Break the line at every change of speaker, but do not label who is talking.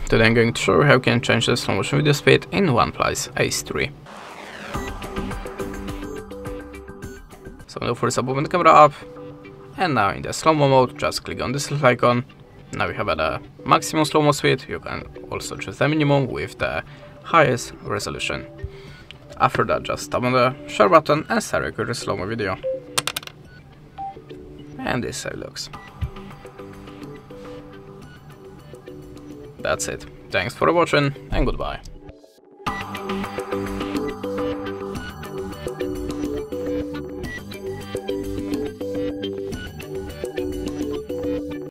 Today I'm going to show you how you can change the slow motion video speed in OnePlus Ace 3. So now first open the camera up, and now in the slow-mo mode just click on this little icon. Now you have the maximum slow-mo speed. You can also choose the minimum with the highest resolution. After that, just tap on the share button and start recording the slow-mo video. And this is how it looks. That's it. Thanks for watching and goodbye.